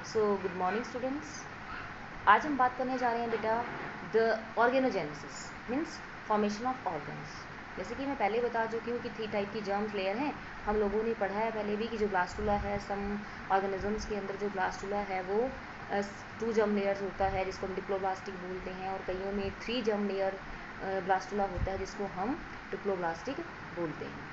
Good morning students. आज हम बात करने जा रहे हैं बेटा the organogenesis means formation of organs. जैसे कि मैं पहले बता चुकी हूँ कि 3 टाइप की जर्म्स लेयर हैं। हम लोगों ने पढ़ा है पहले भी कि जो ब्लास्टुला है, सम ऑर्गेनिजम्स के अंदर जो ब्लास्टुला है वो 2 जर्म लेयर्स होता है जिसको हम डिप्लोब्लास्टिक बोलते हैं, और कईयों में 3 जर्म लेयर ब्लास्टुला होता है जिसको हम डिप्लोब्लास्टिक बोलते हैं।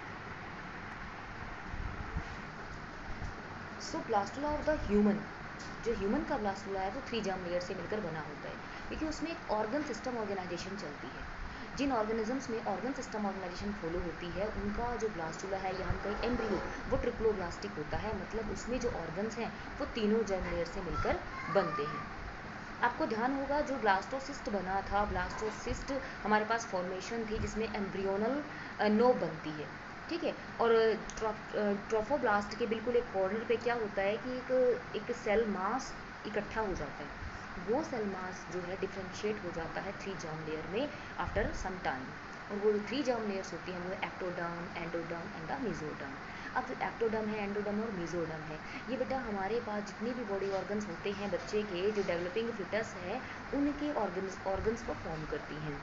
ब्लास्टुला ऑफ द ह्यूमन, जो ह्यूमन का ब्लास्टुला है वो 3 जर्म लेयर से मिलकर बना होता है, क्योंकि उसमें एक ऑर्गन सिस्टम ऑर्गेनाइजेशन चलती है। जिन ऑर्गेनिजम्स में ऑर्गन सिस्टम ऑर्गेनाइजेशन फॉलो होती है उनका जो ब्लास्टुला है या हम कहें एम्ब्रियो वो ट्रिप्लोब्लास्टिक होता है, मतलब उसमें जो ऑर्गन्स हैं वो तीनों जर्म लेयर से मिलकर बनते हैं। आपको ध्यान होगा जो ब्लास्टोसिस्ट बना था, ब्लास्टोसिस्ट हमारे पास फॉर्मेशन थी जिसमें एम्ब्रियोनल नोब बनती है, ठीक है। और ट्रोफोब्लास्ट के बिल्कुल एक कॉर्नर पे क्या होता है कि एक सेल मास इकट्ठा हो जाता है। वो सेल मास जो है डिफ्रेंशिएट हो जाता है 3 जर्म लेयर में आफ्टर सम टाइम, और वो जो 3 जर्म लेयर्स होती हैं वो ectoderm, endoderm and the mesoderm. अब जो एक्टोडर्म है, एंडोडर्म और मेसोडर्म है, ये बेटा हमारे पास जितने भी बॉडी ऑर्गन्स होते हैं बच्चे के, जो डेवलपिंग फिटस है उनके ऑर्गन्स को फॉर्म करती हैं।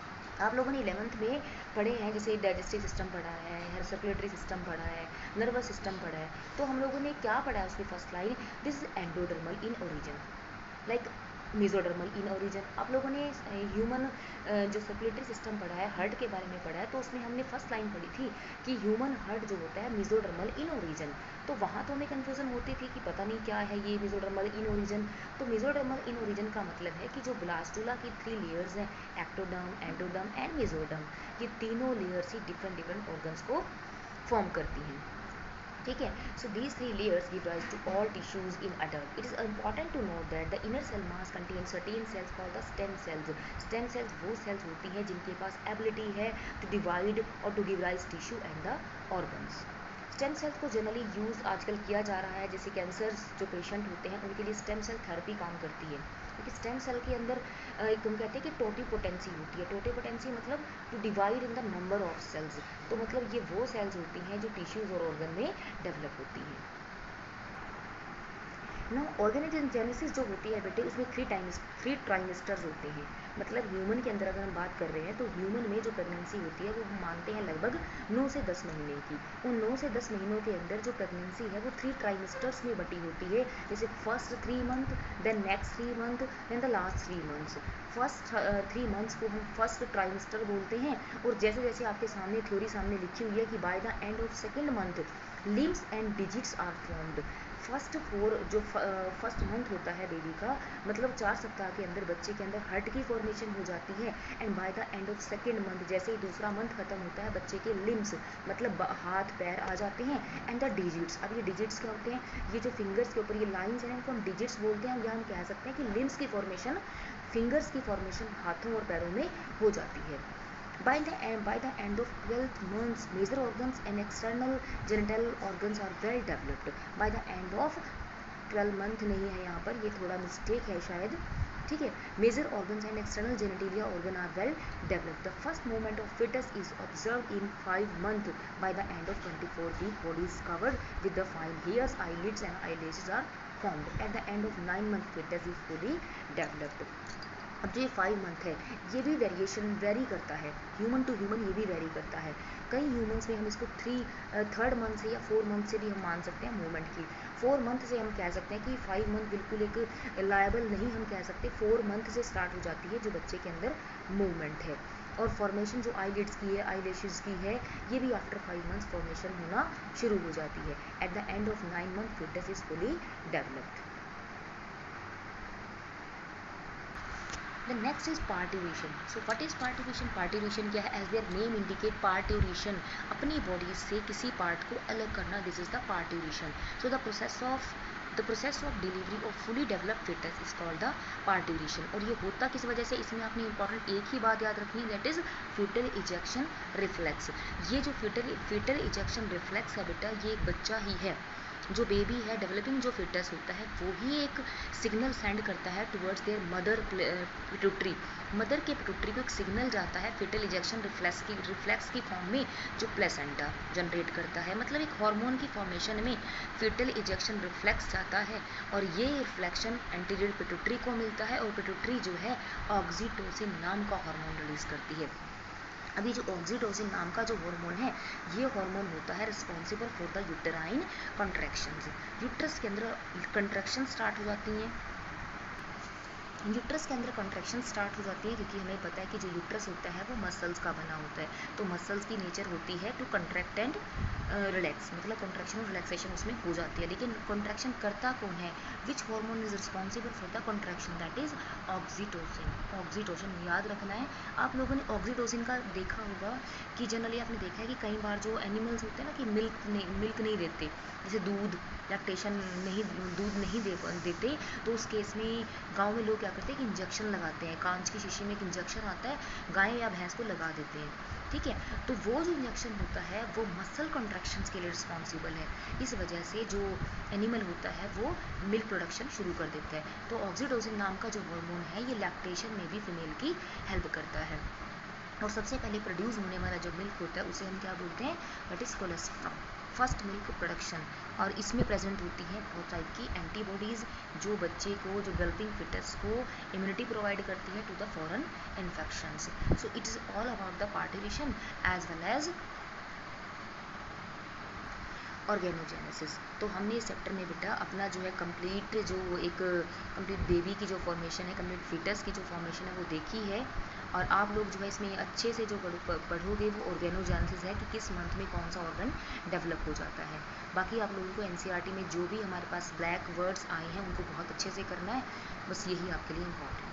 आप लोगों ने 11th में पढ़े हैं, जैसे डाइजेस्टिव सिस्टम पढ़ा है, सर्कुलेटरी सिस्टम पढ़ा है, नर्वस सिस्टम पढ़ा है। तो हम लोगों ने क्या पढ़ा है उसकी first line, this is endodermal in origin like mesodermal in origin. आप लोगों ने ह्यूमन जो सर्कुलेटरी सिस्टम पढ़ा है, हार्ट के बारे में पढ़ा है, तो उसमें हमने फर्स्ट लाइन पढ़ी थी कि ह्यूमन हार्ट जो होता है मेसोडर्मल इन ओरिजिन। तो वहाँ तो हमें कन्फ्यूज़न होती थी कि पता नहीं क्या है ये मेसोडर्मल इन ओरिजिन। तो मेसोडर्मल इन ओरिजिन का मतलब है कि जो ब्लास्टुला की 3 लेयर्स हैं, एक्टोडर्म, एंडोडर्म एंड मेसोडर्म, ये तीनों लेयर्स ही डिफरेंट डिफरेंट ऑर्गन्स को फॉर्म करती हैं, ठीक है। So these 3 layers give rise to all tissues in adult. It is important to note that the inner cell mass contains certain cells called the stem cells. Stem cells वो cells होती हैं जिनके पास ability है to divide और to give rise tissue and the organs. Stem cells को generally use आजकल किया जा रहा है, जैसे कैंसर जो पेशेंट होते हैं उनके लिए स्टेम सेल थेरेपी काम करती है, क्योंकि स्टेम सेल के अंदर एक हम कहते हैं कि टोटीपोटेंसी होती है। टोटीपोटेंसी मतलब to divide in the number of cells, तो मतलब ये वो सेल्स होती हैं जो टिश्यूज़ और ऑर्गन में डेवलप होती हैं। नो ऑर्गेनोजेनेसिस जो होती है बेटे उसमें 3 ट्राइमेस्टर्स होते हैं। मतलब ह्यूमन के अंदर अगर हम बात कर रहे हैं तो ह्यूमन में जो प्रेगनेंसी होती है वो हम मानते हैं लगभग 9 से 10 महीने की। उन 9 से 10 महीनों के अंदर जो प्रेगनेंसी है वो 3 ट्राइमेस्टर्स में बटी होती है, जैसे first 3 month, then next 3 month, then the last 3 months. First 3 months को हम फर्स्ट ट्राइमेस्टर बोलते हैं, और जैसे जैसे आपके सामने थ्योरी सामने लिखी हुई है कि by the end of second month limbs and digits are formed. First month होता है बेबी का, मतलब 4 सप्ताह के अंदर बच्चे के अंदर हार्ट की फॉर्मेशन हो जाती है, and by the end of second month जैसे ही दूसरा मंथ खत्म होता है बच्चे के लिम्स मतलब हाथ पैर आ जाते हैं, एंड द डिजिट्स। अब ये डिजिट्स क्या होते हैं, ये जो फिंगर्स के ऊपर ये लाइंस हैं इनको हम डिजिट्स बोलते हैं, या हम कह सकते हैं कि लिम्स की फॉर्मेशन, फिंगर्स की फॉर्मेशन हाथों और पैरों में हो जाती है। By the end of 12th months, major organs and external genital organs are well developed. By the end of 12 month नहीं है यहाँ पर, ये थोड़ा मिस्टेक है शायद, ठीक है। Major organs and external genitalia organ are well developed. The first movement of foetus is observe in 5 month. By the end of 24 week body is covered with the fine hairs, eyelids and eyelashes are formed. At the end of 9 month fetus is fully developed. अब जो ये 5 month है ये भी very करता है, human to human ये भी वेरी करता है। कई ह्यूमंस में हम इसको 3 मंथ से या 4 मंथ से भी हम मान सकते हैं मूवमेंट की। 4 मंथ से हम कह सकते हैं कि 5 मंथ बिल्कुल एक लायबल नहीं हम कह सकते, 4 मंथ से स्टार्ट हो जाती है जो बच्चे के अंदर मूवमेंट है। और फॉर्मेशन जो आईलिड्स की है, आईलैशेस की है, ये भी आफ्टर 5 मंथ्स फॉर्मेशन होना शुरू हो जाती है। At the end of 9 month foetus is fully developed. The next is parturition. So what is parturition? Parturition क्या है? As their name indicate, parturition अपनी बॉडी से किसी पार्ट को अलग करना, this is the parturition. So the process of delivery of fully developed fetus is called the parturition. और ये होता किस वजह से, इसमें आपने इंपॉर्टेंट एक ही बात याद रखनी, that is fetal ejection reflex. ये जो fetal ejection reflex है बेटा, ये एक बच्चा ही है जो बेबी है, डेवलपिंग जो फिटस होता है, वो ही एक सिग्नल सेंड करता है towards their mother pituitary. Mother के पिट्यूटरी को एक सिग्नल जाता है फिटल इजेक्शन रिफ्लेक्स की फॉर्म में, जो प्लेसेंटा जनरेट करता है। मतलब एक हार्मोन की फॉर्मेशन में फिटल इजेक्शन रिफ्लेक्स जाता है और ये रिफ्लेक्शन एंटीरियर पिट्यूटरी को मिलता है और पिट्यूटरी जो है ऑक्सीटोसिन नाम का हार्मोन रिलीज करती है। अभी जो ऑक्सीटोसिन नाम का जो हार्मोन है, ये हार्मोन होता है responsible for the uterine contractions. Uterus के अंदर कंट्रैक्शन स्टार्ट हो जाती हैं। यूट्रस के अंदर कॉन्ट्रैक्शन स्टार्ट हो जाती है क्योंकि हमें पता है कि जो यूट्रस होता है वो मसल्स का बना होता है, तो मसल्स की नेचर होती है टू कंट्रैक्ट एंड रिलैक्स, मतलब कॉन्ट्रैक्शन और रिलैक्सेशन उसमें हो जाती है। लेकिन कॉन्ट्रैक्शन करता कौन है, which hormone is responsible for the contraction, that is oxytocin. Oxytocin याद रखना है। आप लोगों ने ऑक्सीटोसिन का देखा होगा कि जनरली आपने देखा है कि कई बार जो एनिमल्स होते हैं ना कि मिल्क नहीं देते, जैसे दूध लैक्टेशन नहीं, दूध नहीं देते, तो उस केस में गांव में लोग क्या करते हैं कि इंजेक्शन लगाते हैं, कांच की शीशी में एक इंजेक्शन आता है, गाय या भैंस को लगा देते हैं, ठीक है। तो वो जो इंजेक्शन होता है वो मसल कॉन्ट्रैक्शंस के लिए रिस्पॉन्सिबल है। इस वजह से जो एनिमल होता है वो मिल्क प्रोडक्शन शुरू कर देता है। तो ऑक्सीटोसिन नाम का जो हार्मोन है ये लैक्टेशन में भी फीमेल की हेल्प करता है। और सबसे पहले प्रोड्यूस होने वाला जो मिल्क होता है उसे हम क्या बोलते हैं, that is cholesterol, first milk production. और इसमें प्रेजेंट होती है बहुत टाइप की एंटीबॉडीज़ जो बच्चे को, जो डेवलपिंग फिटस को इम्यूनिटी प्रोवाइड करती है to the foreign infections. So it is all about the partition as well as organogenesis. तो हमने इस चैप्टर में बेटा अपना जो है कंप्लीट बेबी की जो फॉर्मेशन है, कंप्लीट फिटस की जो फॉर्मेशन है वो देखी है। और आप लोग जो है इसमें अच्छे से जो पढ़ोगे वो ऑर्गेनोजेनेसिस है कि किस मंथ में कौन सा ऑर्गन डेवलप हो जाता है। बाकी आप लोगों को एनसीईआरटी में जो भी हमारे पास ब्लैक वर्ड्स आए हैं उनको बहुत अच्छे से करना है, बस यही आपके लिए इम्पॉर्टेंट